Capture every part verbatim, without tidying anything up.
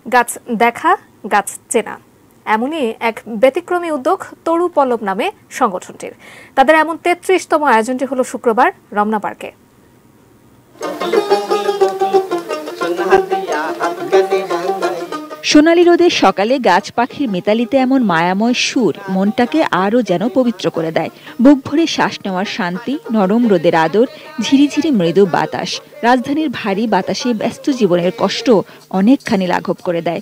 গাছ দেখা, গাছ চেনা, এমনই এক ব্যতিক্রমী উদ্যোগ তরু পল্লব নামে সংগঠনটির। তাদের এমন তেত্রিশতম আয়োজনটি হলো শুক্রবার রমনা পার্কে। সোনালী রোদের সকালে গাছ পাখির মেতালিতে এমন মায়াময় সুর মনটাকে আরও যেন পবিত্র করে দেয়। বুক ভরে শ্বাস নেওয়ার শান্তি, নরম রোদের আদর, ঝিরিঝিরি মৃদু বাতাস রাজধানীর ভারী বাতাসে ব্যস্ত জীবনের কষ্ট অনেকখানি লাঘব করে দেয়।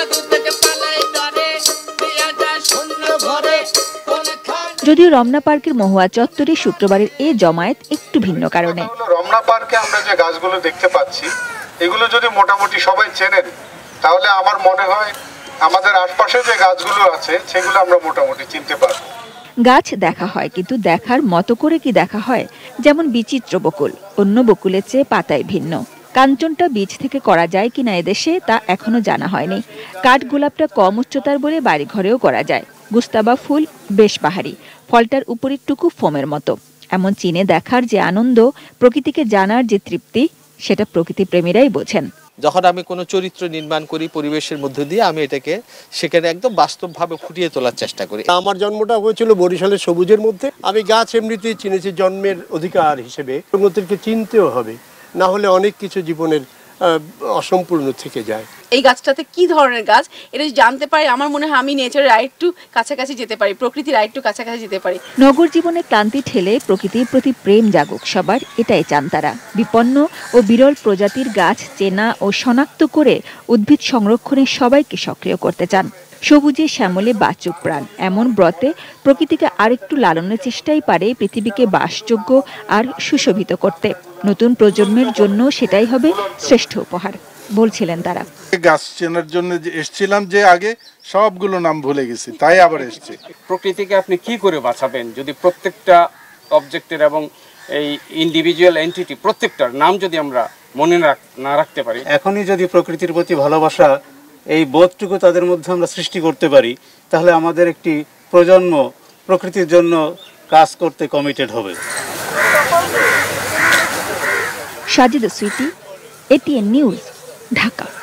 যদিও রমনা পার্কের মহুয়া চত্বরে শুক্রবারের এই জমায়েত একটু ভিন্ন কারণে। রমনা পার্কে আমরা যে গাছগুলো দেখতে পাচ্ছি এগুলো যদি মোটামুটি সবাই চেনেন তাহলে আমার মনে হয় আমাদের আশপাশে যে গাছগুলো আছে সেগুলো আমরা মোটামুটি চিনতে পারব। গাছ দেখা হয়, কিন্তু দেখার মতো করে কি দেখা হয়? যেমন বিচিত্র বকুল, অন্য বকুলের চেয়ে পাতায় ভিন্ন। কাঞ্চনটা বীজ থেকে করা যায় কিনা এদেশে তা এখনো জানা হয়নি। কাঠ গোলাপটা কম উচ্চতার বলে বাড়িঘরেও করা যায়। গুস্তাবা ফুল বেশ পাহাড়ি, ফলটার উপরের টুকু ফোমের মতো। এমন চিনে দেখার যে আনন্দ, প্রকৃতিকে জানার যে তৃপ্তি, সেটা প্রকৃতি প্রেমীরাই বোঝেন। যখন আমি কোনো চরিত্র নির্মাণ করি পরিবেশের মধ্য দিয়ে, আমি এটাকে সেখানে একদম বাস্তবভাবে ফুটিয়ে তোলার চেষ্টা করি। আমার জন্মটা হয়েছিল বরিশালের সবুজের মধ্যে। আমি গাছ এমনিতেই চিনেছি জন্মের অধিকার হিসেবে। প্রকৃতিকে চিনতেও হবে, না হলে অনেক কিছু জীবনের অসম্পূর্ণ থেকে যায়। এই গাছটাতে কি ধরনের গাছ এটা জানতে পারি, আমার মনে হয় আমি নেচারের আরেকটু কাছাকাছি যেতে পারি, প্রকৃতির আরেকটু কাছাকাছি যেতে পারি। নগর জীবনে ক্লান্তি ঠেলে প্রকৃতির প্রতি প্রেম জাগুক সবার, এটাই চান তারা। বিপন্ন ও বিরল প্রজাতির গাছ চেনা ও শনাক্ত করে উদ্ভিদ সংরক্ষণে সবাইকে সক্রিয় করতে চান। সবুজে শ্যামলে বাঁচুক প্রাণ, এমন ব্রতে প্রকৃতিকে আরেকটু লালনের চেষ্টাই পারে পৃথিবীকে বাসযোগ্য আর সুশোভিত করতে। নতুন প্রজন্মের জন্য সেটাই হবে শ্রেষ্ঠ উপহার বলছিলেন তারা। গাছ চেনার জন্য যে এসেছিলাম, যে আগে সবগুলো নাম ভুলে গেছি, তাই আবার এসেছি। প্রকৃতিকে আপনি কি করে বাঁচাবেন যদি প্রত্যেকটা অবজেক্টের এবং এই ইন্ডিভিজুয়াল এন্টিটি প্রত্যেকটার নাম যদি আমরা মনে না রাখতে পারি। এখনই যদি প্রকৃতির প্রতি ভালোবাসা এই বোধটুকু তাদের মধ্যে আমরা সৃষ্টি করতে পারি, তাহলে আমাদের একটি প্রজন্ম প্রকৃতির জন্য কাজ করতে কমিটেড হবে। Sajida Sweety, ATN news, Dhaka.